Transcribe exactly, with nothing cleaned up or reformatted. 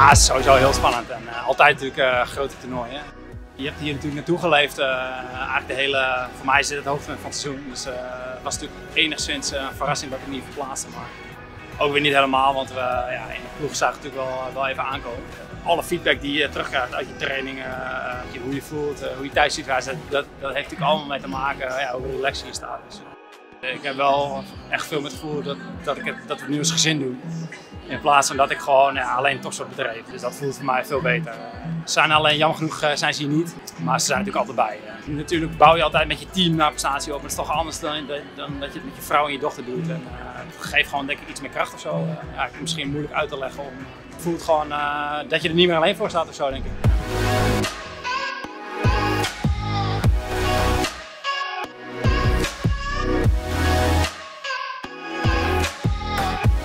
Ja, het is sowieso heel spannend en uh, altijd natuurlijk uh, grote toernooien. Je hebt hier natuurlijk naartoe geleefd, uh, eigenlijk de hele, voor mij is dit het hoogtepunt van het seizoen. Dus uh, het was natuurlijk enigszins uh, een verrassing dat ik me niet verplaatste, maar ook weer niet helemaal, want we ja, in de ploeg zagen natuurlijk wel, wel even aankomen. Alle feedback die je terugkrijgt uit je trainingen, uh, hoe je voelt, uh, hoe je thuis ziet, dat, dat, dat heeft natuurlijk allemaal mee te maken uh, ja, hoe relaxed je staat. Dus, uh, ik heb wel echt veel met het gevoel dat, dat, ik het, dat we het nu als gezin doen. In plaats van dat ik gewoon ja, alleen topsport bedreef. Dus dat voelt voor mij veel beter. Ze zijn alleen, jammer genoeg uh, zijn ze hier niet, maar ze zijn natuurlijk altijd bij. Uh, natuurlijk bouw je altijd met je team naar prestatie op, maar het is toch anders dan, dan dat je het met je vrouw en je dochter doet. En, uh, het geeft gewoon denk ik iets meer kracht of zo. Uh, ja, misschien moeilijk uit te leggen. Om, het voelt gewoon uh, dat je er niet meer alleen voor staat of zo, denk ik.